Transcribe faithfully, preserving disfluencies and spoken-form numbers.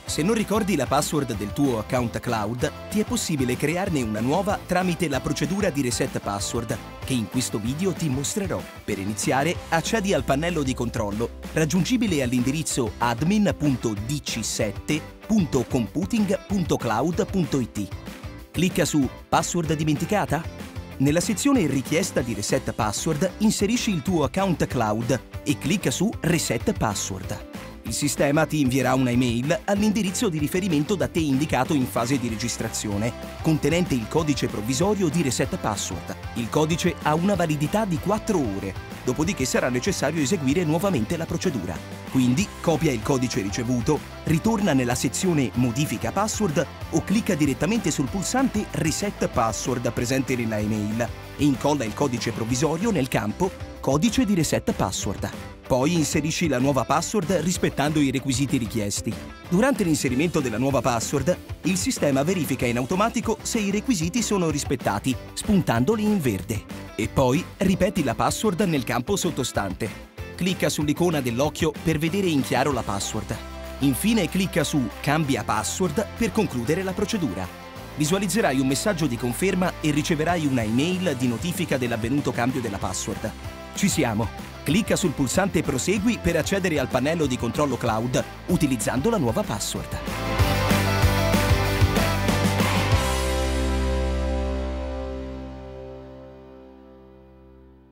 Se non ricordi la password del tuo account cloud, ti è possibile crearne una nuova tramite la procedura di reset password, che in questo video ti mostrerò. Per iniziare, accedi al pannello di controllo, raggiungibile all'indirizzo admin punto d c sette punto computing punto cloud punto i t. Clicca su Password dimenticata? Nella sezione Richiesta di reset password, inserisci il tuo account cloud e clicca su Reset password. Il sistema ti invierà una email all'indirizzo di riferimento da te indicato in fase di registrazione, contenente il codice provvisorio di reset password. Il codice ha una validità di quattro ore, dopodiché sarà necessario eseguire nuovamente la procedura. Quindi copia il codice ricevuto, ritorna nella sezione Modifica password o clicca direttamente sul pulsante Reset password presente nella email e incolla il codice provvisorio nel campo Codice di reset password. Poi inserisci la nuova password rispettando i requisiti richiesti. Durante l'inserimento della nuova password, il sistema verifica in automatico se i requisiti sono rispettati, spuntandoli in verde. E poi ripeti la password nel campo sottostante. Clicca sull'icona dell'occhio per vedere in chiaro la password. Infine clicca su Cambia password per concludere la procedura. Visualizzerai un messaggio di conferma e riceverai una email di notifica dell'avvenuto cambio della password. Ci siamo! Clicca sul pulsante Prosegui per accedere al pannello di controllo cloud utilizzando la nuova password.